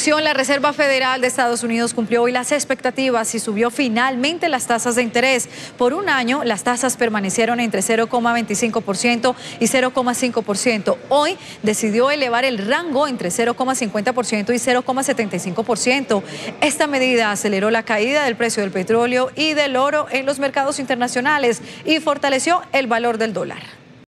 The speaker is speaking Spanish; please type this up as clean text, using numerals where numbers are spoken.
atención, la Reserva Federal de Estados Unidos cumplió hoy las expectativas y subió finalmente las tasas de interés. Por un año, las tasas permanecieron entre 0,25% y 0,5%. Hoy decidió elevar el rango entre 0,50% y 0,75%. Esta medida aceleró la caída del precio del petróleo y del oro en los mercados internacionales y fortaleció el valor del dólar.